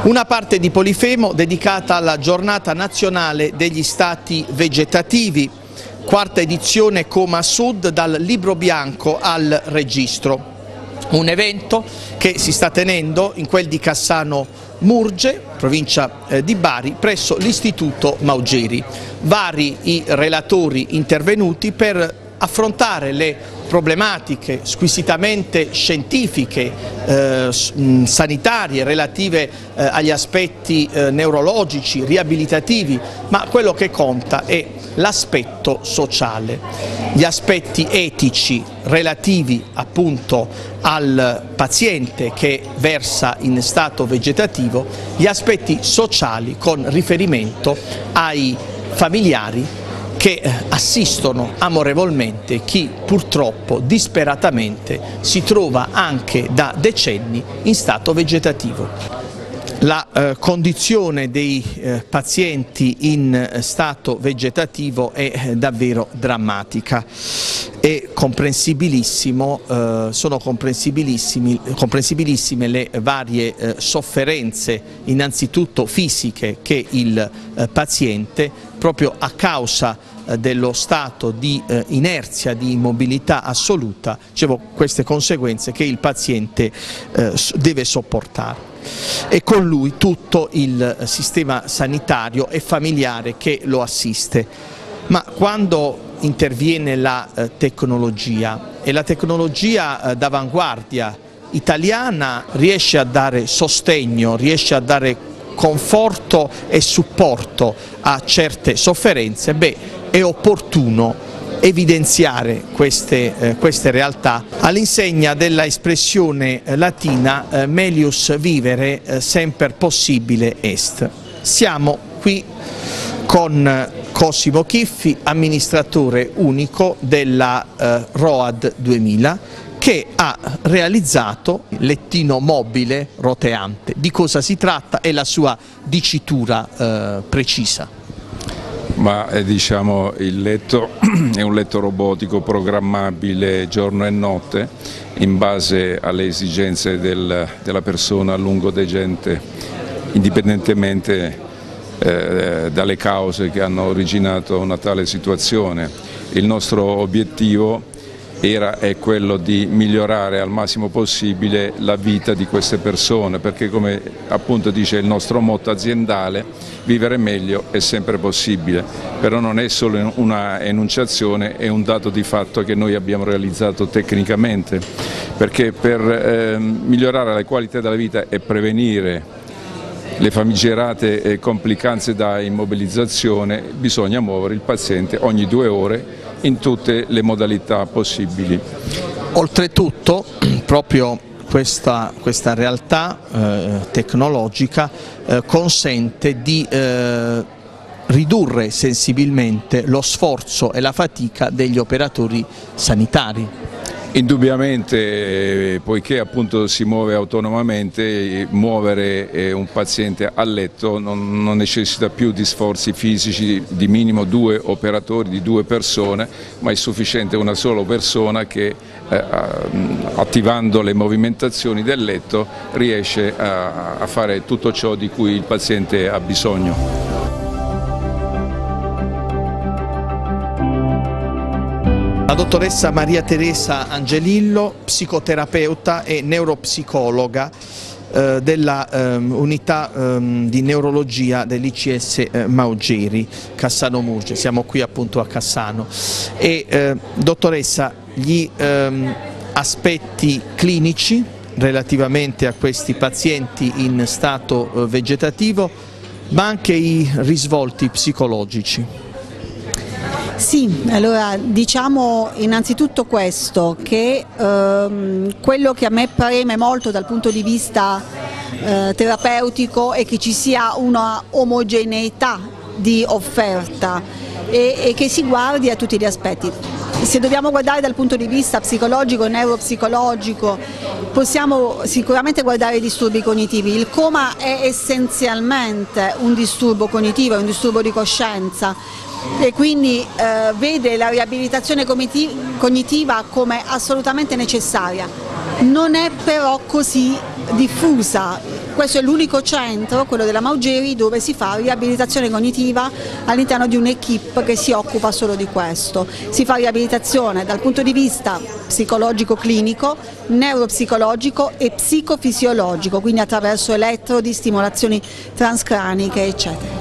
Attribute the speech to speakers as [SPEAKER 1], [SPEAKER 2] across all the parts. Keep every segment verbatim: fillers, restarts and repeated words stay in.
[SPEAKER 1] Una parte di Polifemo dedicata alla giornata nazionale degli stati vegetativi, quarta edizione Coma Sud, dal libro bianco al registro. Un evento che si sta tenendo in quel di Cassano Murge, provincia di Bari, presso l'Istituto Maugeri. Vari i relatori intervenuti per affrontare le problematiche squisitamente scientifiche, eh, sanitarie, relative eh, agli aspetti eh, neurologici, riabilitativi, ma quello che conta è l'aspetto sociale, gli aspetti etici relativi appunto al paziente che versa in stato vegetativo, gli aspetti sociali con riferimento ai familiari che assistono amorevolmente chi purtroppo disperatamente si trova anche da decenni in stato vegetativo. La eh, condizione dei eh, pazienti in stato vegetativo è eh, davvero drammatica. È comprensibilissimo, eh, sono comprensibilissimi, comprensibilissime le varie eh, sofferenze, innanzitutto fisiche, che il eh, paziente, proprio a causa eh, dello stato di eh, inerzia, di immobilità assoluta, dicevo, queste conseguenze che il paziente eh, deve sopportare. E con lui tutto il sistema sanitario e familiare che lo assiste. Ma quando interviene la eh, tecnologia, e la tecnologia eh, d'avanguardia italiana riesce a dare sostegno, riesce a dare conforto e supporto a certe sofferenze, beh, è opportuno evidenziare queste, eh, queste realtà all'insegna della espressione eh, latina eh, melius vivere eh, semper possibile est. Siamo qui con Cosimo Chiffi, amministratore unico della eh, ROAD duemila, che ha realizzato il lettino mobile roteante. Di cosa si tratta e la sua dicitura eh, precisa?
[SPEAKER 2] Ma eh, diciamo, il letto è un letto robotico programmabile giorno e notte in base alle esigenze del, della persona lungodegente, indipendentemente eh, dalle cause che hanno originato una tale situazione. Il nostro obiettivo era è quello di migliorare al massimo possibile la vita di queste persone, perché come appunto dice il nostro motto aziendale, vivere meglio è sempre possibile, però non è solo una enunciazione, è un dato di fatto che noi abbiamo realizzato tecnicamente, perché per eh, migliorare la qualità della vita e prevenire le famigerate complicanze da immobilizzazione bisogna muovere il paziente ogni due ore in tutte le modalità possibili.
[SPEAKER 1] Oltretutto, proprio questa, questa realtà eh, tecnologica eh, consente di eh, ridurre sensibilmente lo sforzo e la fatica degli operatori sanitari.
[SPEAKER 2] Indubbiamente, poiché appunto si muove autonomamente, muovere un paziente a letto non, non necessita più di sforzi fisici di minimo due operatori, di due persone, ma è sufficiente una sola persona che eh, attivando le movimentazioni del letto riesce a, a fare tutto ciò di cui il paziente ha bisogno.
[SPEAKER 1] La dottoressa Maria Teresa Angelillo, psicoterapeuta e neuropsicologa eh, della eh, unità eh, di neurologia dell'I C S eh, Maugeri, Cassano Murge, siamo qui appunto a Cassano. E eh, dottoressa, gli eh, aspetti clinici relativamente a questi pazienti in stato eh, vegetativo, ma anche i risvolti psicologici.
[SPEAKER 3] Sì, allora diciamo innanzitutto questo, che ehm, quello che a me preme molto dal punto di vista eh, terapeutico è che ci sia una omogeneità di offerta e, e che si guardi a tutti gli aspetti. Se dobbiamo guardare dal punto di vista psicologico, neuropsicologico, possiamo sicuramente guardare i disturbi cognitivi. Il coma è essenzialmente un disturbo cognitivo, è un disturbo di coscienza, e quindi eh, vede la riabilitazione cognitiva come assolutamente necessaria. Non è però così diffusa. questo è l'unico centro, quello della Maugeri, dove si fa riabilitazione cognitiva all'interno di un'equipe che si occupa solo di questo. Si fa riabilitazione dal punto di vista psicologico-clinico, neuropsicologico e psicofisiologico, quindi attraverso elettrodi, stimolazioni transcraniche, eccetera.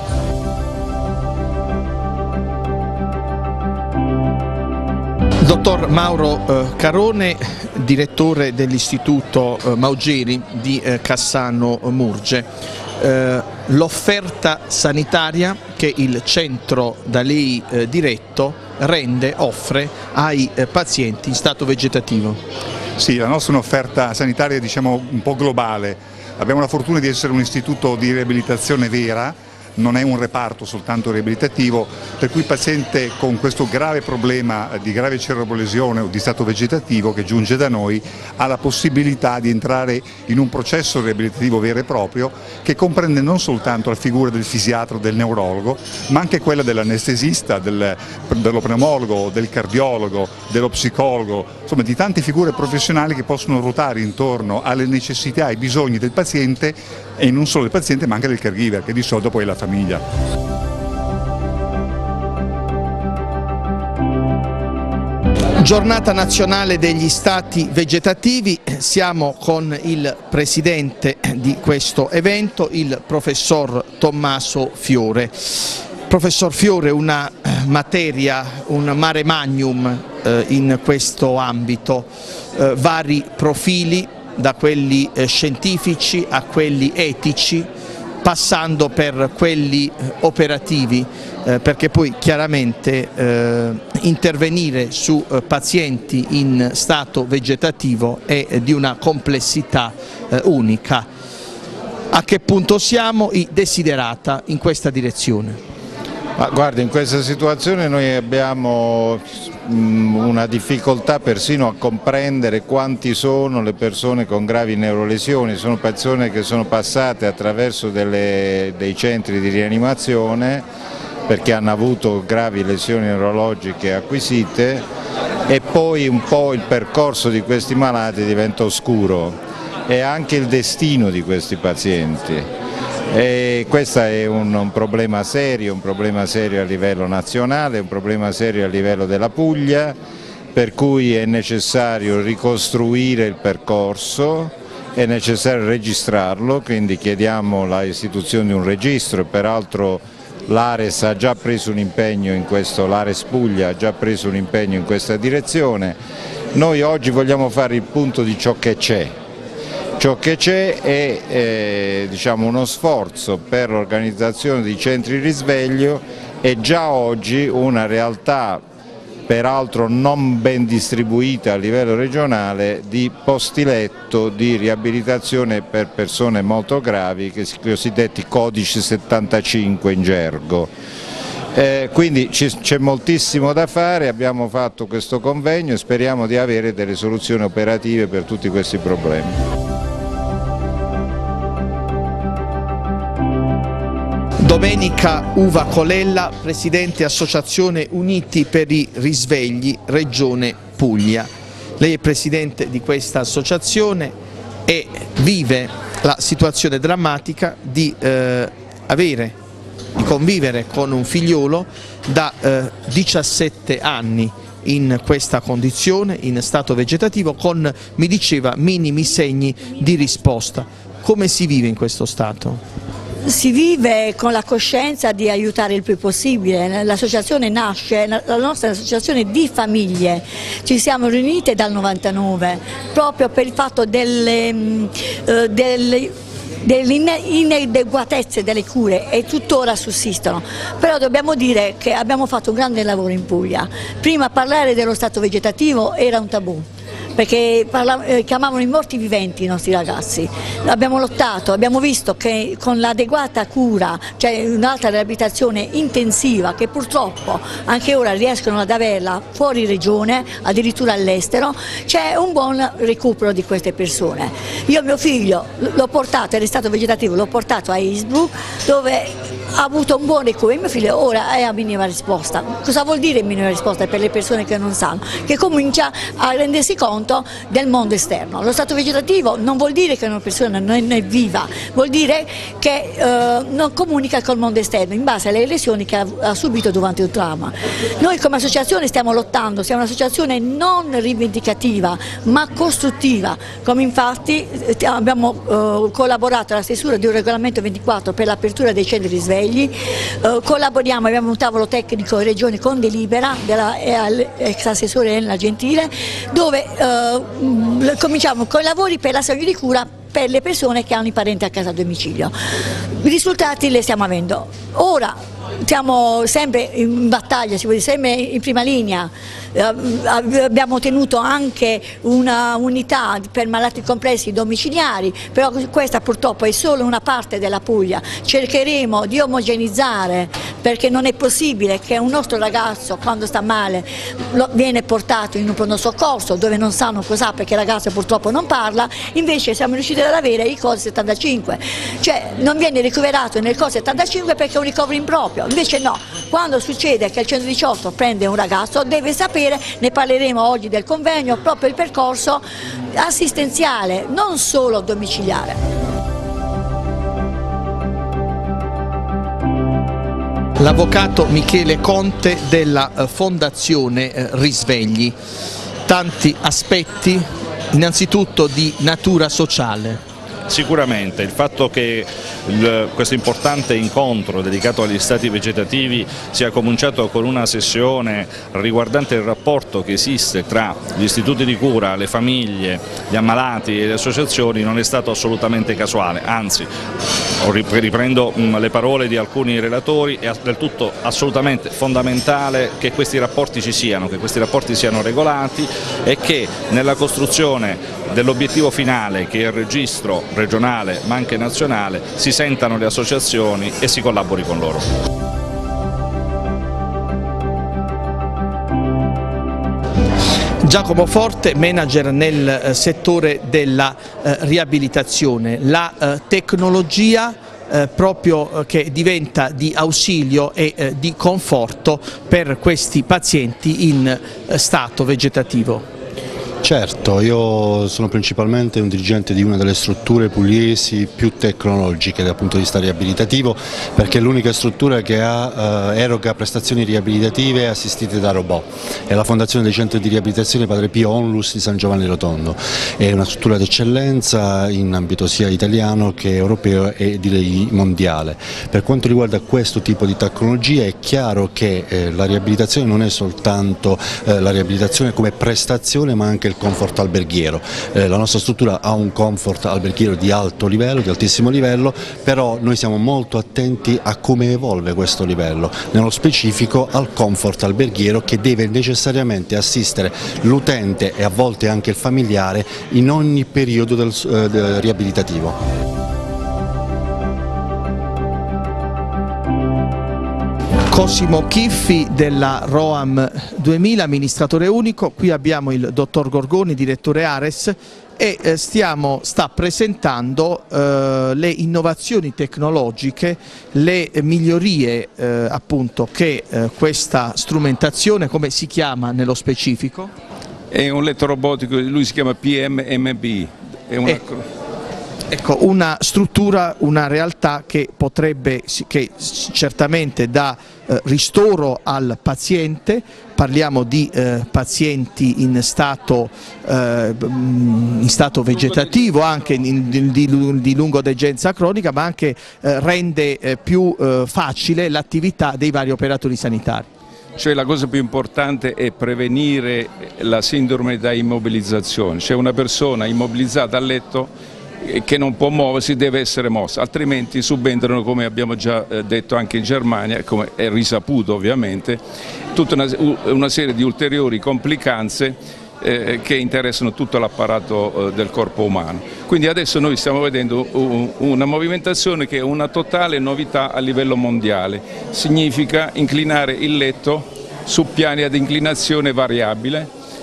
[SPEAKER 1] Dottor Mauro eh, Carone, direttore dell'Istituto eh, Maugeri di eh, Cassano Murge, eh, l'offerta sanitaria che il centro da lei eh, diretto rende, offre ai eh, pazienti in stato vegetativo?
[SPEAKER 4] Sì, la nostra è un'offerta sanitaria, diciamo, un po' globale. Abbiamo la fortuna di essere un istituto di riabilitazione vera, non è un reparto soltanto riabilitativo, per cui il paziente con questo grave problema di grave cerebrolesione o di stato vegetativo che giunge da noi ha la possibilità di entrare in un processo riabilitativo vero e proprio che comprende non soltanto la figura del fisiatra o del neurologo, ma anche quella dell'anestesista, del, dello pneumologo, del cardiologo, dello psicologo, insomma di tante figure professionali che possono ruotare intorno alle necessità e ai bisogni del paziente, e non solo del paziente ma anche del caregiver, che di solito poi è la famiglia.
[SPEAKER 1] Giornata nazionale degli stati vegetativi, siamo con il presidente di questo evento, il professor Tommaso Fiore. Professor Fiore, una materia, un mare magnum eh, in questo ambito, eh, vari profili, da quelli eh, scientifici a quelli etici, passando per quelli eh, operativi, eh, perché poi chiaramente eh, intervenire su eh, pazienti in stato vegetativo è eh, di una complessità eh, unica. A che punto siamo? I desiderata in questa direzione?
[SPEAKER 5] Ma guarda, in questa situazione noi abbiamo una difficoltà persino a comprendere quanti sono le persone con gravi neurolesioni. Sono persone che sono passate attraverso delle, dei centri di rianimazione perché hanno avuto gravi lesioni neurologiche acquisite, e poi un po' il percorso di questi malati diventa oscuro e anche il destino di questi pazienti. E questo è un, un problema serio, un problema serio a livello nazionale, un problema serio a livello della Puglia, per cui è necessario ricostruire il percorso, è necessario registrarlo, quindi chiediamo l'istituzione di un registro, e peraltro l'Ares ha già preso un impegno in questo, l'Ares Puglia ha già preso un impegno in questa direzione. Noi oggi vogliamo fare il punto di ciò che c'è. Ciò che c'è è eh, diciamo uno sforzo per l'organizzazione di centri risveglio, e già oggi una realtà peraltro non ben distribuita a livello regionale di posti letto di riabilitazione per persone molto gravi, che si cosiddetti codici settantacinque in gergo. Eh, quindi c'è moltissimo da fare, abbiamo fatto questo convegno e speriamo di avere delle soluzioni operative per tutti questi problemi.
[SPEAKER 1] Domenica Uva Colella, presidente Associazione Uniti per i Risvegli, Regione Puglia. Lei è presidente di questa associazione e vive la situazione drammatica di eh, avere, di convivere con un figliolo da eh, diciassette anni in questa condizione, in stato vegetativo, con, mi diceva, minimi segni di risposta. Come si vive in questo stato?
[SPEAKER 6] Si vive con la coscienza di aiutare il più possibile. L'associazione nasce, la nostra associazione di famiglie, ci siamo riunite dal novantanove proprio per il fatto delle, eh, delle delle inadeguatezze delle cure, e tuttora sussistono, però dobbiamo dire che abbiamo fatto un grande lavoro in Puglia. Prima parlare dello stato vegetativo era un tabù, perché eh, chiamavano i morti viventi i nostri ragazzi. Abbiamo lottato, abbiamo visto che con l'adeguata cura, cioè un'altra riabilitazione intensiva, che purtroppo anche ora riescono ad averla fuori regione, addirittura all'estero, c'è un buon recupero di queste persone. Io mio figlio l'ho portato, era in stato vegetativo, l'ho portato a Innsbruck, dove ha avuto un buon recupero, mio figlio ora è a minima risposta. Cosa vuol dire minima risposta per le persone che non sanno? Che comincia a rendersi conto del mondo esterno. Lo stato vegetativo non vuol dire che una persona non è viva, vuol dire che eh, non comunica col mondo esterno in base alle lesioni che ha, ha subito durante il trauma. Noi come associazione stiamo lottando, siamo un'associazione non rivendicativa ma costruttiva, come infatti abbiamo eh, collaborato alla stesura di un regolamento ventiquattro per l'apertura dei centri di risvegli, eh, collaboriamo, abbiamo un tavolo tecnico in regione con delibera dell'ex assessore Elena Gentile, dove eh, cominciamo con i lavori per la salute di cura per le persone che hanno i parenti a casa a domicilio. I risultati li stiamo avendo. Ora siamo sempre in battaglia, si può dire, sempre in prima linea. Abbiamo ottenuto anche una unità per malati complessi domiciliari, però questa purtroppo è solo una parte della Puglia. Cercheremo di omogenizzare, perché non è possibile che un nostro ragazzo quando sta male viene portato in un pronto soccorso dove non sanno cos'ha, perché il ragazzo purtroppo non parla, invece siamo riusciti ad avere il C O S settantacinque, cioè non viene ricoverato nel C O S settantacinque perché è un ricovero improprio, invece no, quando succede che il centodiciotto prende un ragazzo deve sapere, ne parleremo oggi del convegno, proprio il percorso assistenziale, non solo domiciliare.
[SPEAKER 1] L'avvocato Michele Conte della Fondazione Risvegli. Tanti aspetti, innanzitutto di natura sociale.
[SPEAKER 7] Sicuramente il fatto che il, questo importante incontro dedicato agli stati vegetativi sia cominciato con una sessione riguardante il rapporto che esiste tra gli istituti di cura, le famiglie, gli ammalati e le associazioni non è stato assolutamente casuale, anzi riprendo le parole di alcuni relatori, è del tutto assolutamente fondamentale che questi rapporti ci siano, che questi rapporti siano regolati e che nella costruzione dell'obiettivo finale, che è il registro regionale ma anche nazionale, si sentano le associazioni e si collabori con loro.
[SPEAKER 1] Giacomo Forte, manager nel settore della eh, riabilitazione, la eh, tecnologia eh, proprio eh, che diventa di ausilio e eh, di conforto per questi pazienti in eh, stato vegetativo.
[SPEAKER 8] Certo, io sono principalmente un dirigente di una delle strutture pugliesi più tecnologiche dal punto di vista riabilitativo, perché è l'unica struttura che ha, eh, eroga prestazioni riabilitative assistite da robot. È la Fondazione dei Centri di Riabilitazione Padre Pio Onlus di San Giovanni Rotondo. È una struttura d'eccellenza in ambito sia italiano che europeo e direi mondiale. Per quanto riguarda questo tipo di tecnologia è chiaro che eh, la riabilitazione non è soltanto eh, la riabilitazione come prestazione, ma anche il comfort alberghiero. Eh, la nostra struttura ha un comfort alberghiero di alto livello, di altissimo livello, però noi siamo molto attenti a come evolve questo livello, nello specifico al comfort alberghiero che deve necessariamente assistere l'utente e a volte anche il familiare in ogni periodo del, eh, del riabilitativo.
[SPEAKER 1] Cosimo Chiffi della ROAM duemila, amministratore unico. Qui abbiamo il dottor Gorgoni, direttore Ares, e eh, stiamo, sta presentando eh, le innovazioni tecnologiche, le migliorie eh, appunto che eh, questa strumentazione, come si chiama nello specifico?
[SPEAKER 2] È un letto robotico, lui si chiama P M M B. È una...
[SPEAKER 1] eh. Ecco, una struttura, una realtà che potrebbe, che certamente dà eh, ristoro al paziente. Parliamo di eh, pazienti in stato, eh, in stato vegetativo, anche in, di, di, di lungodegenza cronica, ma anche eh, rende eh, più eh, facile l'attività dei vari operatori sanitari.
[SPEAKER 2] Cioè la cosa più importante è prevenire la sindrome da immobilizzazione, cioè una persona immobilizzata a letto che non può muoversi deve essere mossa, altrimenti subentrano, come abbiamo già detto anche in Germania, come è risaputo ovviamente, tutta una, una serie di ulteriori complicanze eh, che interessano tutto l'apparato eh, del corpo umano. Quindi adesso noi stiamo vedendo un, una movimentazione che è una totale novità a livello mondiale, significa inclinare il letto su piani ad inclinazione variabile,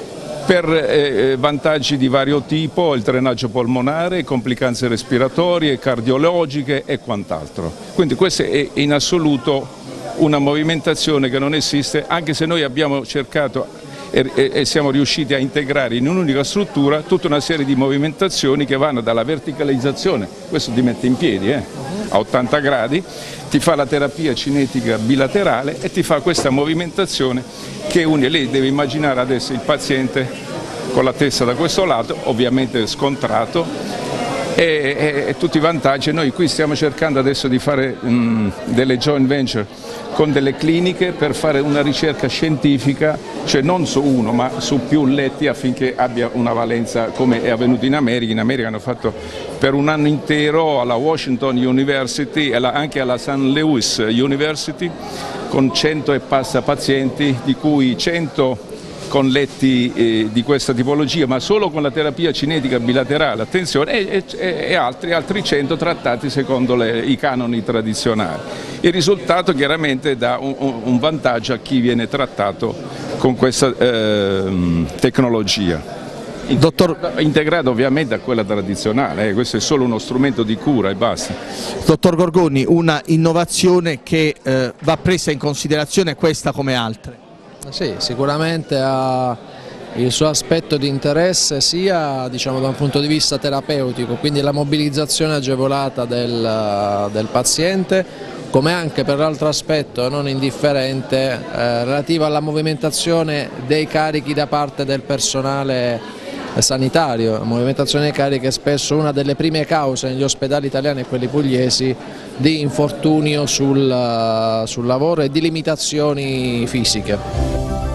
[SPEAKER 2] per eh, vantaggi di vario tipo, il drenaggio polmonare, complicanze respiratorie, cardiologiche e quant'altro. Quindi questa è in assoluto una movimentazione che non esiste, anche se noi abbiamo cercato e, e, e siamo riusciti a integrare in un'unica struttura tutta una serie di movimentazioni che vanno dalla verticalizzazione, questo ti mette in piedi eh, a ottanta gradi, ti fa la terapia cinetica bilaterale e ti fa questa movimentazione che une. Lei deve immaginare adesso il paziente con la testa da questo lato, ovviamente scontrato, e, e, e tutti i vantaggi. Noi qui stiamo cercando adesso di fare mh, delle joint venture con delle cliniche per fare una ricerca scientifica, cioè non su uno ma su più letti, affinché abbia una valenza come è avvenuto in America. In America hanno fatto per un anno intero alla Washington University e anche alla Saint Louis University con cento e passa pazienti, di cui cento con letti eh, di questa tipologia, ma solo con la terapia cinetica bilaterale, attenzione, e, e, e altri, altri cento trattati secondo le, i canoni tradizionali. Il risultato chiaramente dà un, un vantaggio a chi viene trattato con questa eh, tecnologia. Dottor... integrata ovviamente a quella tradizionale, eh, questo è solo uno strumento di cura e basta.
[SPEAKER 1] Dottor Gorgoni, una innovazione che eh, va presa in considerazione questa come altre?
[SPEAKER 9] Sì, sicuramente ha il suo aspetto di interesse sia, diciamo, da un punto di vista terapeutico, quindi la mobilizzazione agevolata del, del paziente, come anche per l'altro aspetto non indifferente eh, relativo alla movimentazione dei carichi da parte del personale sanitario. La movimentazione dei carichi è spesso una delle prime cause negli ospedali italiani e quelli pugliesi di infortunio sul, sul lavoro e di limitazioni fisiche.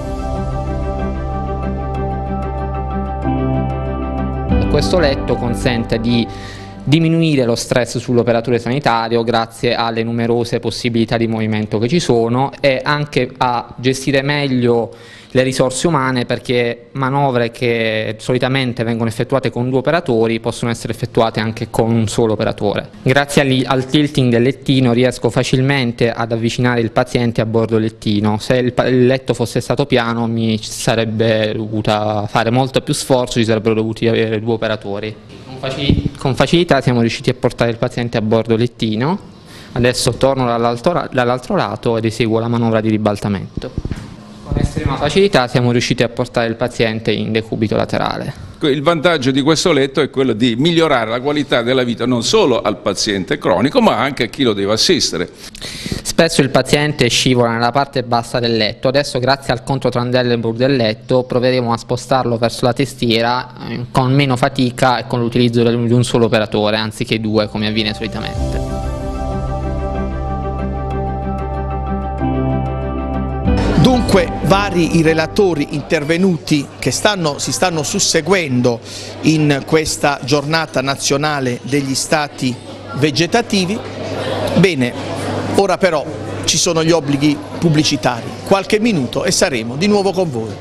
[SPEAKER 10] Questo letto consente di diminuire lo stress sull'operatore sanitario grazie alle numerose possibilità di movimento che ci sono, e anche a gestire meglio le risorse umane, perché manovre che solitamente vengono effettuate con due operatori possono essere effettuate anche con un solo operatore. Grazie al tilting del lettino riesco facilmente ad avvicinare il paziente a bordo del lettino. Se il letto fosse stato piano mi sarebbe dovuta fare molto più sforzo, ci sarebbero dovuti avere due operatori. Con facilità siamo riusciti a portare il paziente a bordo del lettino. Adesso torno dall'altro lato ed eseguo la manovra di ribaltamento. Con estrema facilità siamo riusciti a portare il paziente in decubito laterale.
[SPEAKER 2] Il vantaggio di questo letto è quello di migliorare la qualità della vita non solo al paziente cronico ma anche a chi lo deve assistere.
[SPEAKER 10] Spesso il paziente scivola nella parte bassa del letto, adesso grazie al controtrandellenburg del letto proveremo a spostarlo verso la testiera con meno fatica e con l'utilizzo di un solo operatore anziché due come avviene solitamente.
[SPEAKER 1] Dunque vari i relatori intervenuti che stanno, si stanno susseguendo in questa giornata nazionale degli stati vegetativi. Bene, ora però ci sono gli obblighi pubblicitari. Qualche minuto e saremo di nuovo con voi.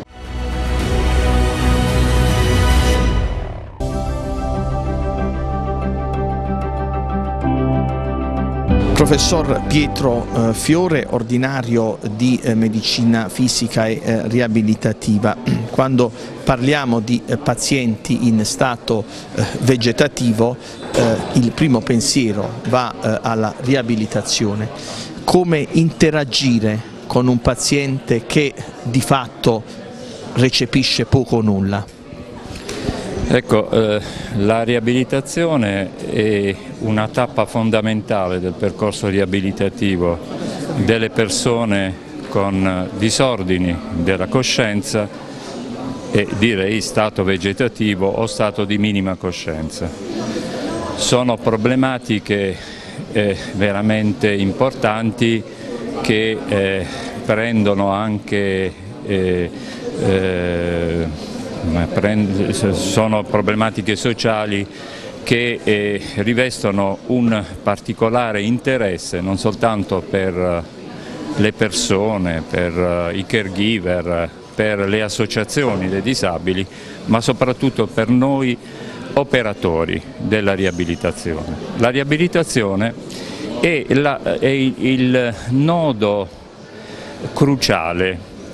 [SPEAKER 1] Professor Pietro eh, Fiore, ordinario di eh, medicina fisica e eh, riabilitativa, quando parliamo di eh, pazienti in stato eh, vegetativo eh, il primo pensiero va eh, alla riabilitazione. Come interagire con un paziente che di fatto recepisce poco o nulla?
[SPEAKER 11] Ecco, eh, la riabilitazione è una tappa fondamentale del percorso riabilitativo delle persone con disordini della coscienza e direi stato vegetativo o stato di minima coscienza. Sono problematiche eh, veramente importanti che eh, prendono anche eh, eh, sono problematiche sociali che eh, rivestono un particolare interesse non soltanto per le persone, per i caregiver, per le associazioni dei disabili, ma soprattutto per noi operatori della riabilitazione. La riabilitazione è, la, è il nodo cruciale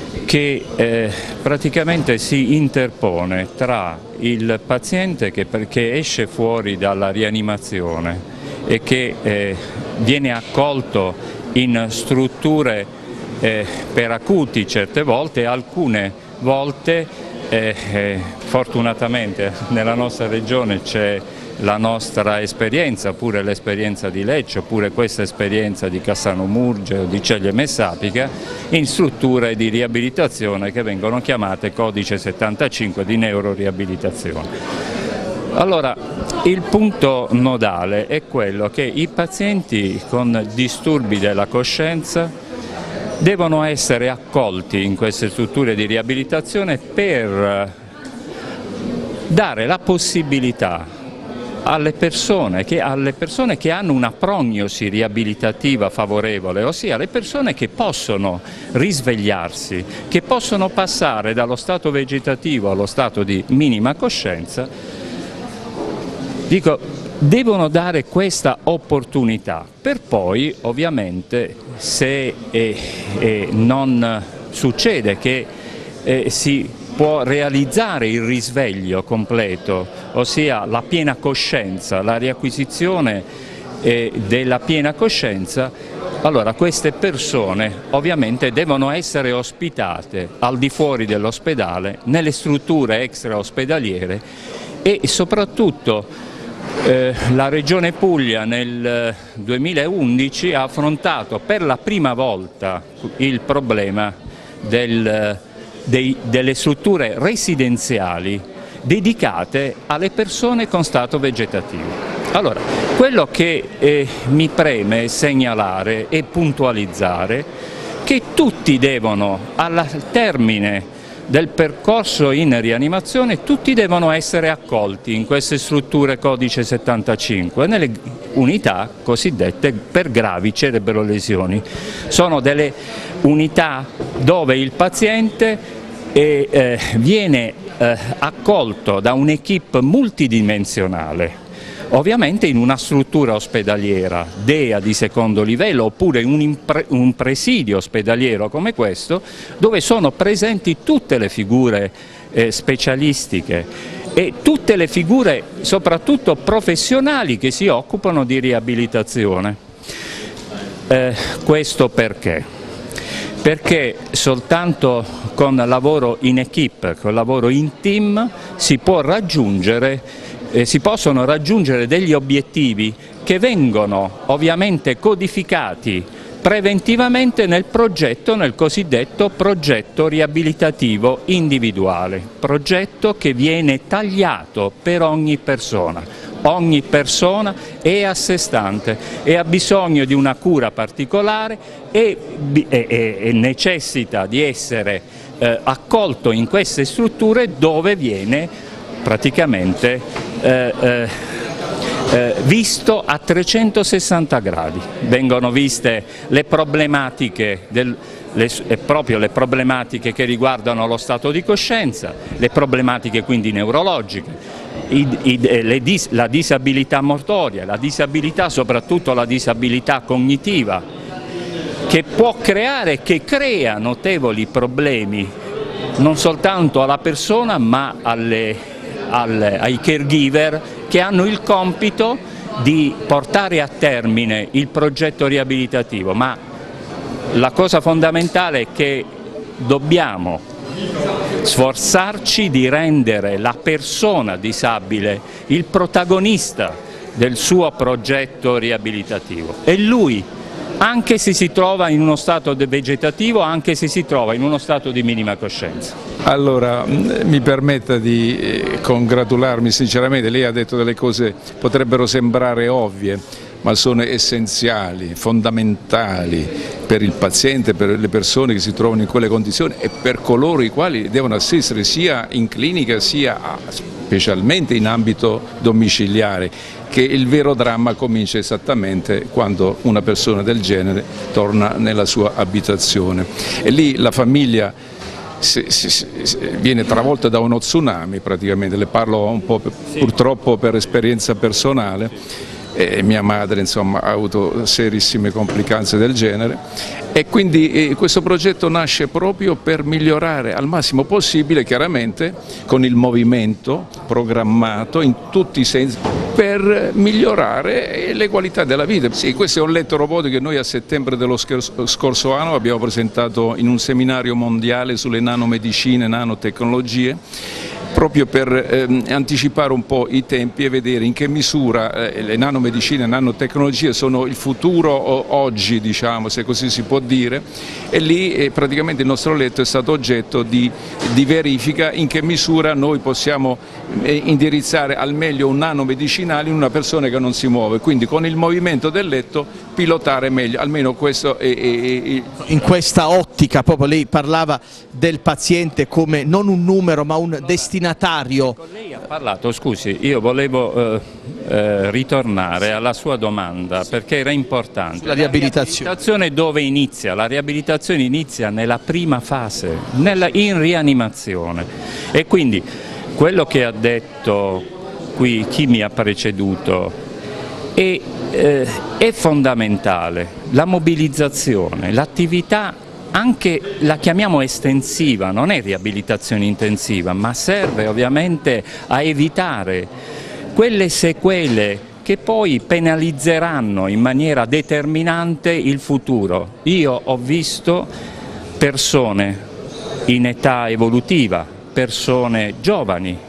[SPEAKER 11] che eh, praticamente si interpone tra il paziente che, che esce fuori dalla rianimazione e che eh, viene accolto in strutture eh, per acuti certe volte, e alcune volte eh, eh, fortunatamente nella nostra regione c'è la nostra esperienza, pure l'esperienza di Lecce, oppure questa esperienza di Cassano Murge o di Ceglie Messapica, in strutture di riabilitazione che vengono chiamate codice settantacinque di neuroriabilitazione. Allora, il punto nodale è quello che i pazienti con disturbi della coscienza devono essere accolti in queste strutture di riabilitazione per dare la possibilità alle persone, che, alle persone che hanno una prognosi riabilitativa favorevole, ossia le persone che possono risvegliarsi, che possono passare dallo stato vegetativo allo stato di minima coscienza, dico, devono dare questa opportunità per poi ovviamente, se eh, eh, non succede che eh, si può realizzare il risveglio completo, ossia la piena coscienza, la riacquisizione eh, della piena coscienza, allora queste persone ovviamente devono essere ospitate al di fuori dell'ospedale, nelle strutture extraospedaliere, e soprattutto eh, la Regione Puglia nel duemilaundici ha affrontato per la prima volta il problema del Dei, delle strutture residenziali dedicate alle persone con stato vegetativo. Allora, quello che eh, mi preme segnalare e puntualizzare che tutti devono, al termine del percorso in rianimazione, tutti devono essere accolti in queste strutture codice settantacinque, nelle unità cosiddette per gravi cerebrolesioni. Sono delle unità dove il paziente E, eh, viene eh, accolto da un'equipe multidimensionale, ovviamente in una struttura ospedaliera, D E A di secondo livello, oppure un, un presidio ospedaliero come questo, dove sono presenti tutte le figure eh, specialistiche e tutte le figure soprattutto professionali che si occupano di riabilitazione. Eh, questo perché? Perché soltanto con lavoro in equipe, con lavoro in team, si può raggiungere, eh, si possono raggiungere degli obiettivi che vengono ovviamente codificati preventivamente nel progetto, nel cosiddetto progetto riabilitativo individuale, progetto che viene tagliato per ogni persona. Ogni persona è a sé stante e ha bisogno di una cura particolare e, e, e necessita di essere eh, accolto in queste strutture dove viene praticamente eh, eh, eh, visto a trecentosessanta gradi. Vengono viste le problematiche del Le, proprio le problematiche che riguardano lo stato di coscienza, le problematiche quindi neurologiche, i, i, le dis, la disabilità motoria, la disabilità, soprattutto la disabilità cognitiva, che può creare, che crea notevoli problemi non soltanto alla persona ma alle, alle, ai caregiver che hanno il compito di portare a termine il progetto riabilitativo. Ma la cosa fondamentale è che dobbiamo sforzarci di rendere la persona disabile il protagonista del suo progetto riabilitativo. E lui, anche se si trova in uno stato vegetativo, anche se si trova in uno stato di minima coscienza.
[SPEAKER 2] Allora, mi permetta di congratularmi sinceramente, lei ha detto delle cose che potrebbero sembrare ovvie, ma sono essenziali, fondamentali per il paziente, per le persone che si trovano in quelle condizioni e per coloro i quali devono assistere sia in clinica sia specialmente in ambito domiciliare, che il vero dramma comincia esattamente quando una persona del genere torna nella sua abitazione. E lì la famiglia Si, si, si, viene travolta da uno tsunami praticamente, le parlo un po' purtroppo per esperienza personale, e mia madre insomma ha avuto serissime complicanze del genere, e quindi eh, questo progetto nasce proprio per migliorare al massimo possibile, chiaramente con il movimento programmato in tutti i sensi, per migliorare le qualità della vita. Sì, questo è un letto robotico che noi a settembre dello scorso anno abbiamo presentato in un seminario mondiale sulle nanomedicine e nanotecnologie, proprio per eh, anticipare un po' i tempi e vedere in che misura eh, le nanomedicine e nanotecnologie sono il futuro o, oggi, diciamo, se così si può dire, e lì eh, praticamente il nostro letto è stato oggetto di, di verifica in che misura noi possiamo eh, indirizzare al meglio un nanomedicinale in una persona che non si muove, quindi con il movimento del letto pilotare meglio, almeno questo è, è, è...
[SPEAKER 1] In questa ottica proprio lei parlava del paziente come non un numero ma un destinatario.
[SPEAKER 11] Lei ha parlato, scusi, io volevo eh, eh, ritornare alla sua domanda perché era importante.
[SPEAKER 1] La riabilitazione.
[SPEAKER 11] La riabilitazione dove inizia? La riabilitazione inizia nella prima fase, nella, in rianimazione, e quindi quello che ha detto qui chi mi ha preceduto è, eh, è fondamentale, la mobilizzazione, l'attività, anche la chiamiamo estensiva, non è riabilitazione intensiva, ma serve ovviamente a evitare quelle sequele che poi penalizzeranno in maniera determinante il futuro. Io ho visto persone in età evolutiva, persone giovani,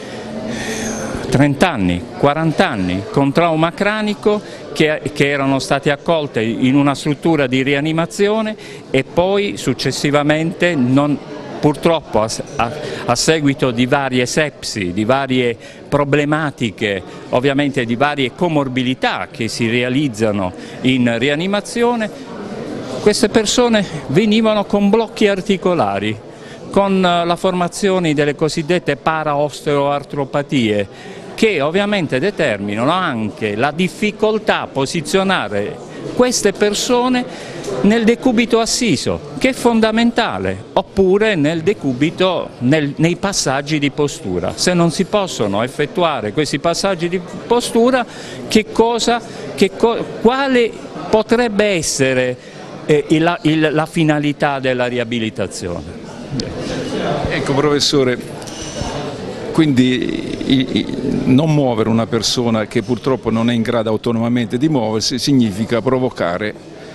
[SPEAKER 11] trenta anni, quaranta anni, con trauma cranico, che, che erano state accolte in una struttura di rianimazione e poi successivamente, non, purtroppo a, a, a seguito di varie sepsi, di varie problematiche, ovviamente di varie comorbilità che si realizzano in rianimazione, queste persone venivano con blocchi articolari, con la formazione delle cosiddette paraosteoartropatie, che ovviamente determinano anche la difficoltà a posizionare queste persone nel decubito assiso, che è fondamentale, oppure nel decubito, nel, nei passaggi di postura. Se non si possono effettuare questi passaggi di postura, che cosa, che co, quale potrebbe essere eh, il, il, la finalità della riabilitazione?
[SPEAKER 2] Ecco professore, quindi i, i, non muovere una persona che purtroppo non è in grado autonomamente di muoversi significa provocare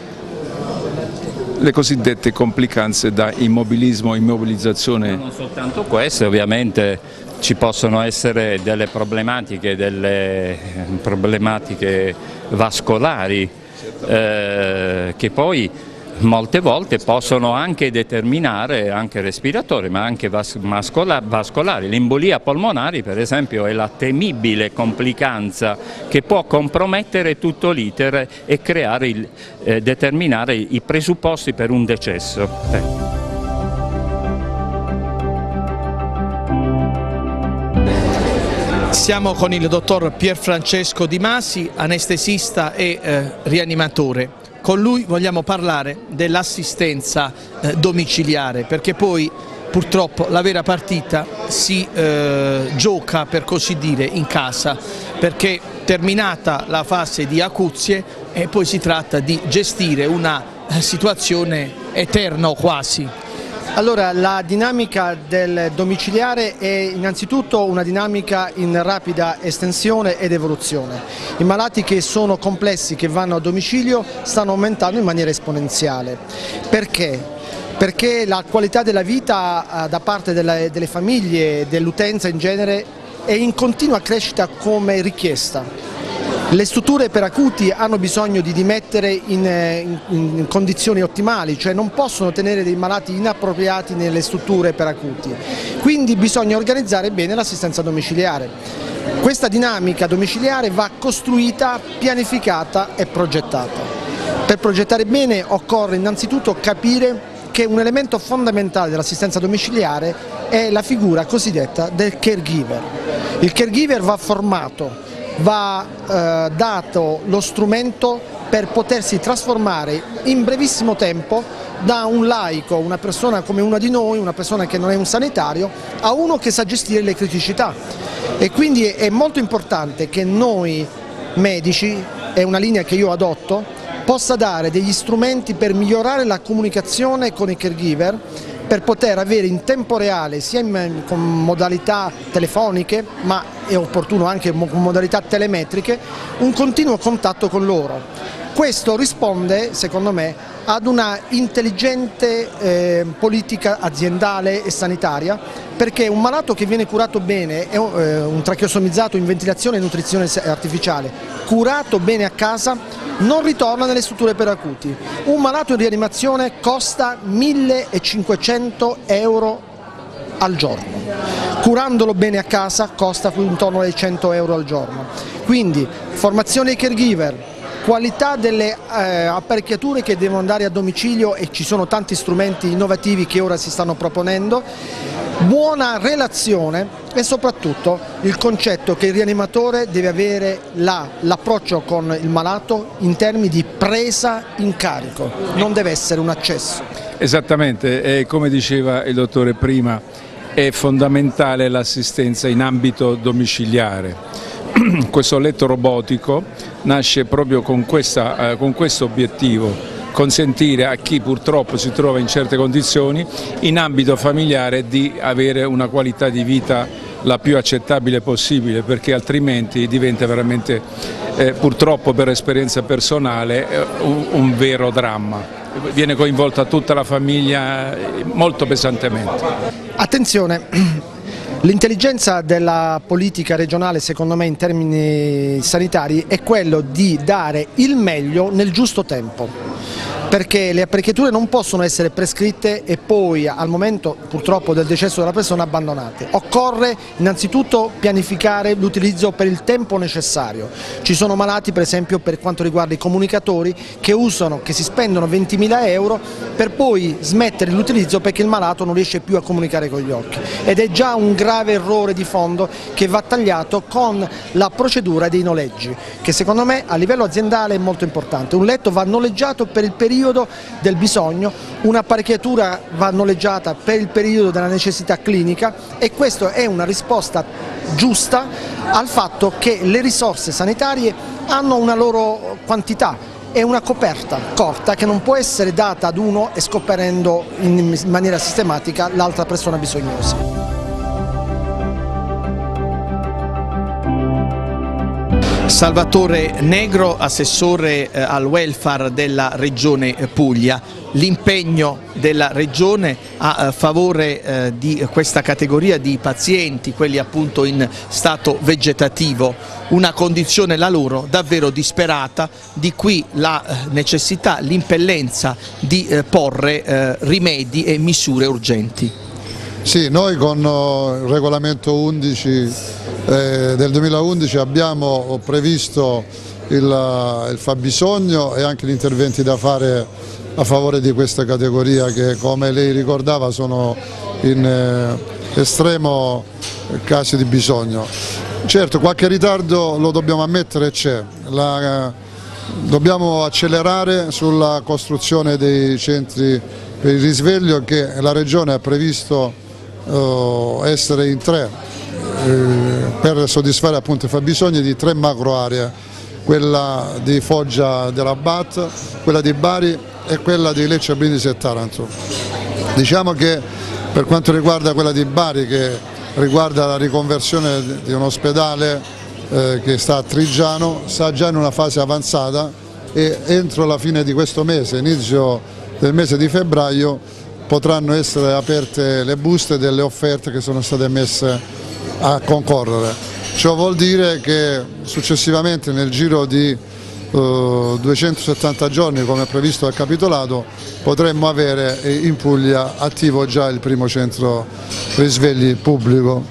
[SPEAKER 2] le cosiddette complicanze da immobilismo, immobilizzazione.
[SPEAKER 11] Non soltanto queste, ovviamente ci possono essere delle problematiche, delle problematiche vascolari eh, che poi molte volte possono anche determinare, anche respiratori, ma anche vascolari. L'embolia polmonare, per esempio, è la temibile complicanza che può compromettere tutto l'iter e creare il, eh, determinare i presupposti per un decesso. Eh.
[SPEAKER 1] Siamo con il dottor Pierfrancesco Di Masi, anestesista e eh, rianimatore. Con lui vogliamo parlare dell'assistenza eh, domiciliare, perché poi purtroppo la vera partita si eh, gioca, per così dire, in casa, perché terminata la fase di acuzie e poi si tratta di gestire una eh, situazione eterna o quasi.
[SPEAKER 12] Allora, la dinamica del domiciliare è innanzitutto una dinamica in rapida estensione ed evoluzione. I malati che sono complessi, che vanno a domicilio, stanno aumentando in maniera esponenziale. Perché? Perché la qualità della vita da parte delle, delle famiglie e dell'utenza in genere è in continua crescita come richiesta. Le strutture per acuti hanno bisogno di dimettere in, in, in condizioni ottimali, cioè non possono tenere dei malati inappropriati nelle strutture per acuti, quindi bisogna organizzare bene l'assistenza domiciliare. Questa dinamica domiciliare va costruita, pianificata e progettata. Per progettare bene occorre innanzitutto capire che un elemento fondamentale dell'assistenza domiciliare è la figura cosiddetta del caregiver. Il caregiver va formato, va eh, dato lo strumento per potersi trasformare in brevissimo tempo da un laico, una persona come una di noi, una persona che non è un sanitario, a uno che sa gestire le criticità. E quindi è molto importante che noi medici, è una linea che io adotto, possa dare degli strumenti per migliorare la comunicazione con i caregiver, per poter avere in tempo reale, sia in, con modalità telefoniche, ma è opportuno anche con modalità telemetriche, un continuo contatto con loro. Questo risponde, secondo me, ad una intelligente eh, politica aziendale e sanitaria, perché un malato che viene curato bene, è un, eh, un tracheostomizzato in ventilazione e nutrizione artificiale, curato bene a casa, non ritorna nelle strutture per acuti. Un malato in rianimazione costa millecinquecento euro al giorno, curandolo bene a casa costa intorno ai cento euro al giorno. Quindi formazione ai caregiver, qualità delle eh, apparecchiature che devono andare a domicilio, e ci sono tanti strumenti innovativi che ora si stanno proponendo, buona relazione e soprattutto il concetto che il rianimatore deve avere l'approccio con il malato in termini di presa in carico, non deve essere un accesso.
[SPEAKER 2] Esattamente, e come diceva il dottore prima, è fondamentale l'assistenza in ambito domiciliare. Questo letto robotico nasce proprio con, questa, eh, con questo obiettivo, consentire a chi purtroppo si trova in certe condizioni in ambito familiare di avere una qualità di vita la più accettabile possibile, perché altrimenti diventa veramente, eh, purtroppo per esperienza personale, eh, un, un vero dramma. Viene coinvolta tutta la famiglia molto pesantemente.
[SPEAKER 12] Attenzione! L'intelligenza della politica regionale, secondo me, in termini sanitari è quello di dare il meglio nel giusto tempo, perché le apparecchiature non possono essere prescritte e poi al momento purtroppo del decesso della persona abbandonate. Occorre innanzitutto pianificare l'utilizzo per il tempo necessario. Ci sono malati, per esempio, per quanto riguarda i comunicatori, che usano, che si spendono ventimila euro per poi smettere l'utilizzo perché il malato non riesce più a comunicare con gli occhi, ed è già un grave errore di fondo che va tagliato con la procedura dei noleggi, che secondo me a livello aziendale è molto importante. Un letto va noleggiato per il periodo del bisogno, un'apparecchiatura va noleggiata per il periodo della necessità clinica, e questa è una risposta giusta al fatto che le risorse sanitarie hanno una loro quantità, è una coperta corta che non può essere data ad uno e scoprirendo in maniera sistematica l'altra persona bisognosa.
[SPEAKER 1] Salvatore Negro, assessore eh, al welfare della Regione Puglia. L'impegno della Regione a eh, favore eh, di questa categoria di pazienti, quelli appunto in stato vegetativo, una condizione la loro davvero disperata, di qui la eh, necessità, l'impellenza di eh, porre eh, rimedi e misure urgenti.
[SPEAKER 13] Sì, noi con il regolamento undici eh, del duemilaundici abbiamo previsto il, il fabbisogno e anche gli interventi da fare a favore di questa categoria che, come lei ricordava, sono in eh, estremo casi di bisogno. Certo, qualche ritardo lo dobbiamo ammettere, c'è. La, dobbiamo accelerare sulla costruzione dei centri per il risveglio che la Regione ha previsto Uh, essere in tre eh, per soddisfare appunto i fabbisogni di tre macro aree, quella di Foggia della B A T, quella di Bari e quella di Lecce, Brindisi e Taranto. Diciamo che per quanto riguarda quella di Bari, che riguarda la riconversione di un ospedale eh, che sta a Trigiano, sta già in una fase avanzata e entro la fine di questo mese, inizio del mese di febbraio, potranno essere aperte le buste delle offerte che sono state messe a concorrere. Ciò vuol dire che successivamente, nel giro di eh, duecentosettanta giorni, come previsto dal capitolato, potremmo avere in Puglia attivo già il primo centro risvegli pubblico.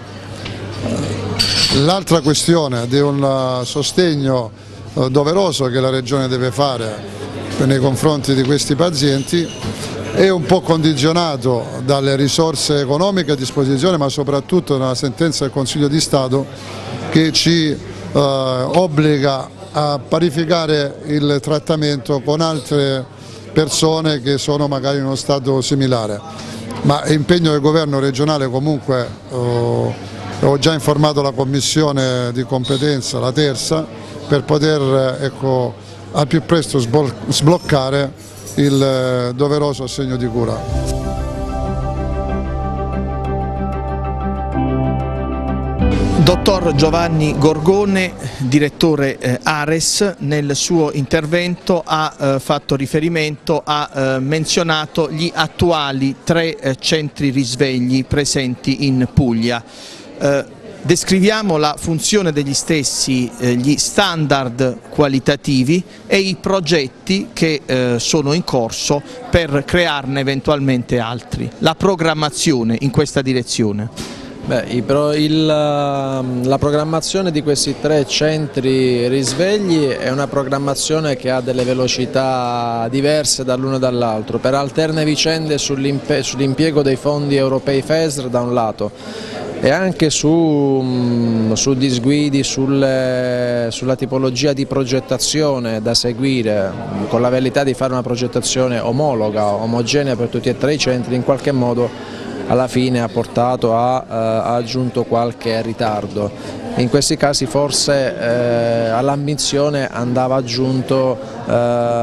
[SPEAKER 13] L'altra questione di un sostegno eh, doveroso che la Regione deve fare nei confronti di questi pazienti è un po' condizionato dalle risorse economiche a disposizione, ma soprattutto da una sentenza del Consiglio di Stato che ci eh, obbliga a parificare il trattamento con altre persone che sono magari in uno stato similare. Ma è impegno del governo regionale comunque, eh, ho già informato la commissione di competenza, la terza, per poter ecco, al più presto sbloccare il doveroso assegno di cura.
[SPEAKER 1] Dottor Giovanni Gorgone, direttore eh, Ares, nel suo intervento ha eh, fatto riferimento, ha eh, menzionato gli attuali tre eh, centri risvegli presenti in Puglia. Eh, descriviamo la funzione degli stessi, eh, gli standard qualitativi e i progetti che eh, sono in corso per crearne eventualmente altri. La programmazione in questa direzione.
[SPEAKER 9] Beh, i pro, il, la programmazione di questi tre centri risvegli è una programmazione che ha delle velocità diverse dall'uno e dall'altro, per alterne vicende sull'impiego dei fondi europei F E S R da un lato e anche su, su disguidi, sulle, sulla tipologia di progettazione da seguire, con la velleità di fare una progettazione omologa, omogenea per tutti e tre i centri, in qualche modo alla fine ha portato a, eh, ha aggiunto qualche ritardo. In questi casi forse eh, all'ambizione andava aggiunto eh,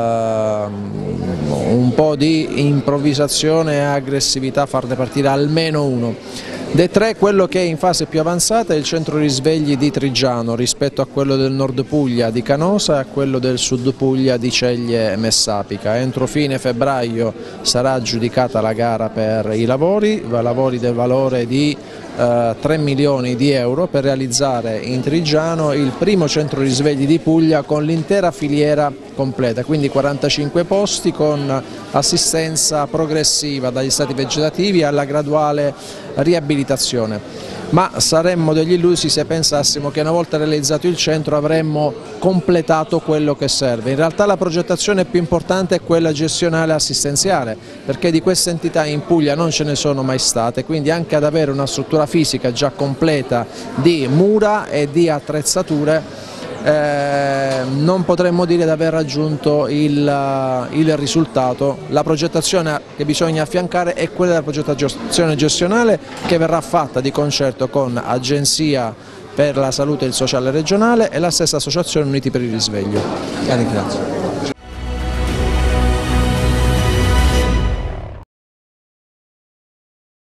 [SPEAKER 9] un po' di improvvisazione e aggressività, farne partire almeno uno. Dei tre, quello che è in fase più avanzata è il centro risvegli di Trigiano rispetto a quello del nord Puglia di Canosa e a quello del sud Puglia di Ceglie Messapica. Entro fine febbraio sarà aggiudicata la gara per i lavori, lavori del valore di eh, tre milioni di euro per realizzare in Trigiano il primo centro risvegli di Puglia con l'intera filiera completa, quindi quarantacinque posti con assistenza progressiva dagli stati vegetativi alla graduale riabilitazione. Ma saremmo degli illusi se pensassimo che una volta realizzato il centro avremmo completato quello che serve. In realtà la progettazione più importante è quella gestionale assistenziale, perché di queste entità in Puglia non ce ne sono mai state, quindi anche ad avere una struttura fisica già completa di mura e di attrezzature Eh, non potremmo dire di aver raggiunto il, il risultato. La progettazione che bisogna affiancare è quella della progettazione gestionale, che verrà fatta di concerto con Agenzia per la Salute e il Sociale regionale e la stessa Associazione Uniti per il Risveglio.
[SPEAKER 14] La ringrazio.